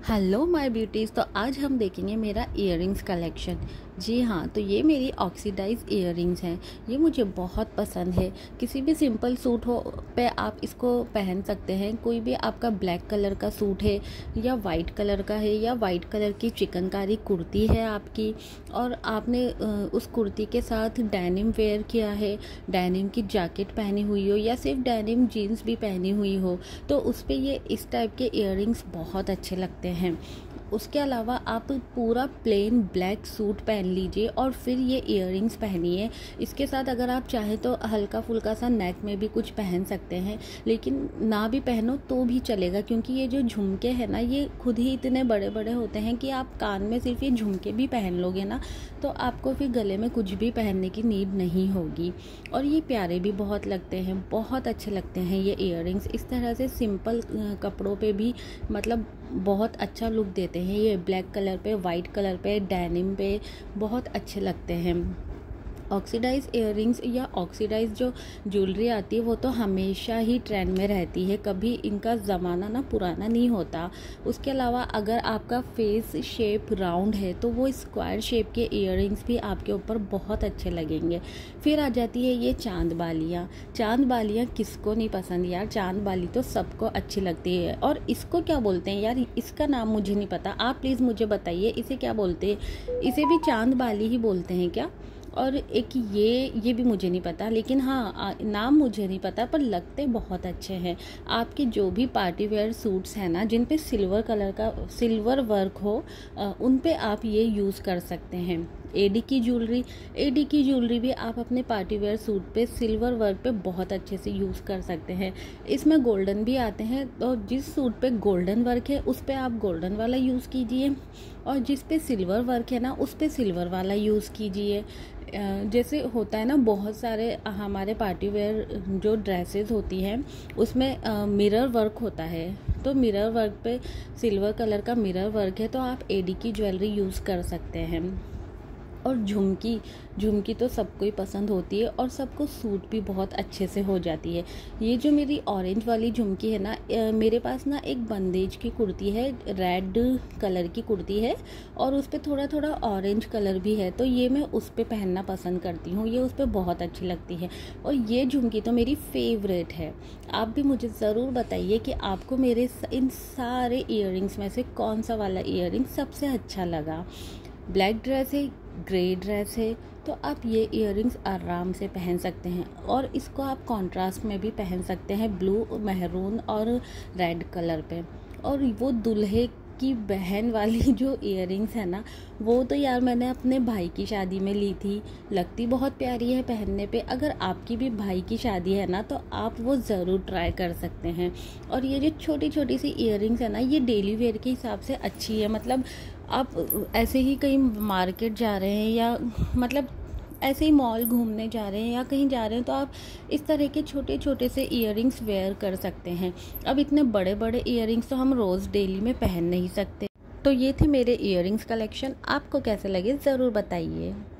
Hello my beauties. तो आज हम देखेंगे मेरा इयररिंग्स कलेक्शन। जी हाँ, तो ये मेरी ऑक्सीडाइज इयररिंग्स हैं। ये मुझे बहुत पसंद है। किसी भी सिंपल सूट हो पे आप इसको पहन सकते हैं। कोई भी आपका ब्लैक कलर का सूट है या वाइट कलर का है या वाइट कलर की चिकनकारी कुर्ती है आपकी, और आपने उस कुर्ती के साथ डेनिम वेयर किया है, डेनिम की जैकेट पहनी हुई हो या सिर्फ डेनिम जीन्स भी पहनी हुई हो, तो उस पर ये इस टाइप के इयररिंग्स बहुत अच्छे लगते हैं। उसके अलावा आप पूरा प्लेन ब्लैक सूट पहन लीजिए और फिर ये इयररिंग्स पहनिए। इसके साथ अगर आप चाहें तो हल्का फुल्का सा नेक में भी कुछ पहन सकते हैं, लेकिन ना भी पहनो तो भी चलेगा, क्योंकि ये जो झुमके हैं ना, ये खुद ही इतने बड़े बड़े होते हैं कि आप कान में सिर्फ ये झुमके भी पहन लोगे ना, तो आपको फिर गले में कुछ भी पहनने की नीड नहीं होगी। और ये प्यारे भी बहुत लगते हैं, बहुत अच्छे लगते हैं ये इयररिंग्स। इस तरह से सिंपल कपड़ों पे भी मतलब बहुत अच्छा लुक देते हैं। ये ब्लैक कलर पे, वाइट कलर पे, डेनिम पे बहुत अच्छे लगते हैं। ऑक्सीडाइज इयररिंग्स या ऑक्सीडाइज जो ज्वेलरी आती है वो तो हमेशा ही ट्रेंड में रहती है, कभी इनका ज़माना ना पुराना नहीं होता। उसके अलावा अगर आपका फेस शेप राउंड है तो वो स्क्वायर शेप के इयररिंग्स भी आपके ऊपर बहुत अच्छे लगेंगे। फिर आ जाती है ये चांद बालियाँ। चांद बालियाँ किसको नहीं पसंद यार, चांद बाली तो सबको अच्छी लगती है। और इसको क्या बोलते हैं यार, इसका नाम मुझे नहीं पता, आप प्लीज़ मुझे बताइए इसे क्या बोलते हैं। इसे भी चांद बाली ही बोलते हैं क्या? और एक ये भी मुझे नहीं पता, लेकिन हाँ नाम मुझे नहीं पता, पर लगते बहुत अच्छे हैं। आपके जो भी पार्टी वेयर सूट्स हैं ना, जिन पे सिल्वर कलर का सिल्वर वर्क हो, उन पे आप ये यूज़ कर सकते हैं। एडी की ज्वेलरी भी आप अपने पार्टी वेयर सूट पे सिल्वर वर्क पे बहुत अच्छे से यूज़ कर सकते हैं। इसमें गोल्डन भी आते हैं, तो जिस सूट पे गोल्डन वर्क है उस पे आप गोल्डन वाला यूज़ कीजिए, और जिस पे सिल्वर वर्क है ना उस पे सिल्वर वाला यूज़ कीजिए। जैसे होता है ना, बहुत सारे हमारे पार्टी वेयर जो ड्रेसेस होती हैं उसमें मिरर वर्क होता है, तो मिरर वर्क पे सिल्वर कलर का मिरर वर्क है तो आप एडी की ज्वेलरी यूज़ कर सकते हैं। और झुमकी तो सबको ही पसंद होती है और सबको सूट भी बहुत अच्छे से हो जाती है। ये जो मेरी ऑरेंज वाली झुमकी है ना, मेरे पास ना एक बंदेज की कुर्ती है, रेड कलर की कुर्ती है, और उस पर थोड़ा थोड़ा ऑरेंज कलर भी है, तो ये मैं उस पर पहनना पसंद करती हूँ। ये उस पर बहुत अच्छी लगती है और ये झुमकी तो मेरी फेवरेट है। आप भी मुझे ज़रूर बताइए कि आपको मेरे इन सारे इयररिंग्स में से कौन सा वाला इयररिंग सबसे अच्छा लगा। ब्लैक ड्रेस है, ग्रे ड्रेस है, तो आप ये इयररिंग्स आराम से पहन सकते हैं। और इसको आप कॉन्ट्रास्ट में भी पहन सकते हैं, ब्लू, मेहरून और रेड कलर पे। और वो दूल्हे की बहन वाली जो इयररिंग्स है ना, वो तो यार मैंने अपने भाई की शादी में ली थी, लगती बहुत प्यारी है पहनने पे। अगर आपकी भी भाई की शादी है ना तो आप वो ज़रूर ट्राई कर सकते हैं। और ये जो छोटी छोटी सी इयररिंग्स है ना, ये डेली वेयर के हिसाब से अच्छी है। मतलब आप ऐसे ही कहीं मार्केट जा रहे हैं या मतलब ऐसे ही मॉल घूमने जा रहे हैं या कहीं जा रहे हैं, तो आप इस तरह के छोटे छोटे से इयररिंग्स वेयर कर सकते हैं। अब इतने बड़े बड़े इयररिंग्स तो हम रोज़ डेली में पहन नहीं सकते। तो ये थे मेरे इयररिंग्स कलेक्शन। आपको कैसे लगे ज़रूर बताइए।